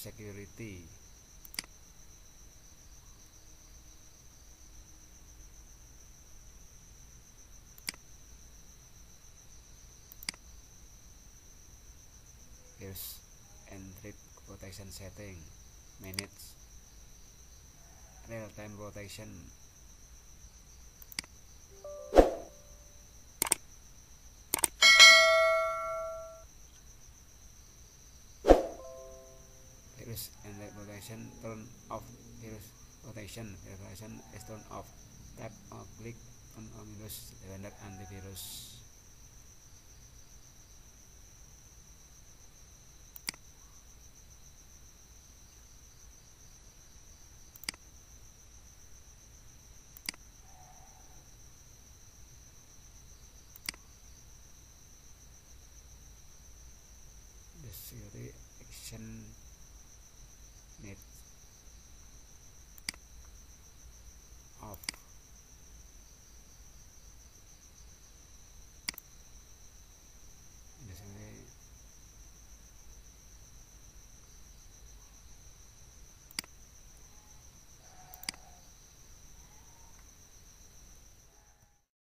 security. Virus and threat protection setting. Manage real-time protection. Virus and threat protection, turn off virus protection. Virus protection is turned off. Tap or click on Windows Defender antivirus. The security action needs